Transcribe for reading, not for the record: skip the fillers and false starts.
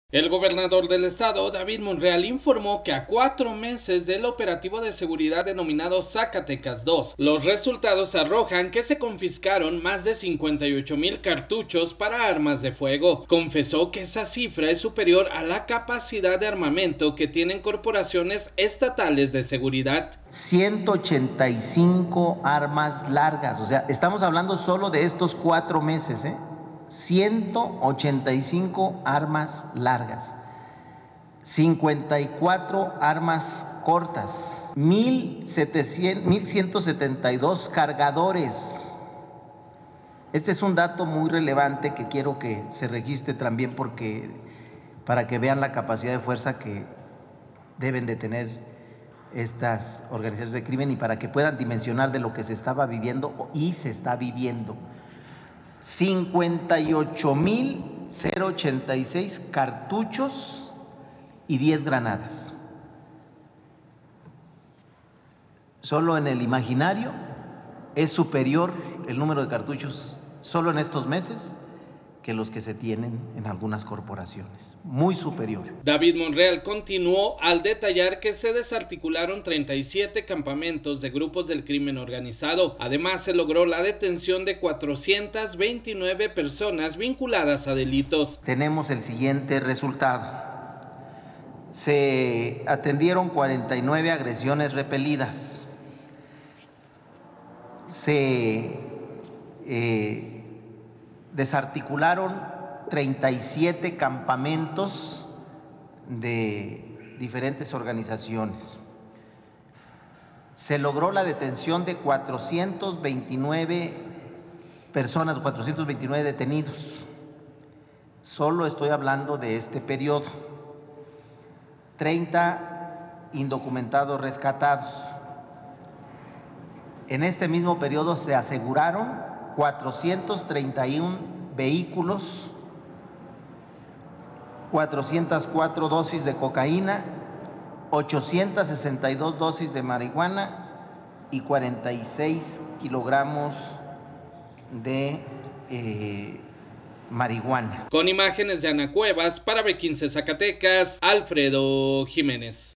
El gobernador del estado, David Monreal, informó que a 4 meses del operativo de seguridad denominado Zacatecas 2, los resultados arrojan que se confiscaron más de 58,000 cartuchos para armas de fuego. Confesó que esa cifra es superior a la capacidad de armamento que tienen corporaciones estatales de seguridad. 185 armas largas, o sea, estamos hablando solo de estos 4 meses, 185 armas largas, 54 armas cortas, 1,172 cargadores. Este es un dato muy relevante que quiero que se registre también para que vean la capacidad de fuerza que deben de tener estas organizaciones de crimen y para que puedan dimensionar de lo que se estaba viviendo y se está viviendo. 58,086 cartuchos y 10 granadas. Solo en el imaginario es superior el número de cartuchos solo en estos meses que los que se tienen en algunas corporaciones, muy superior. David Monreal continuó al detallar que se desarticularon 37 campamentos de grupos del crimen organizado. Además, se logró la detención de 429 personas vinculadas a delitos. Tenemos el siguiente resultado. Se atendieron 49 agresiones repelidas. Se desarticularon 37 campamentos de diferentes organizaciones. Se logró la detención de 429 personas, 429 detenidos. Solo estoy hablando de este periodo. 30 indocumentados rescatados. En este mismo periodo se aseguraron 431 vehículos, 404 dosis de cocaína, 862 dosis de marihuana y 46 kilogramos de marihuana. Con imágenes de Ana Cuevas, para B15 Zacatecas, Alfredo Jiménez.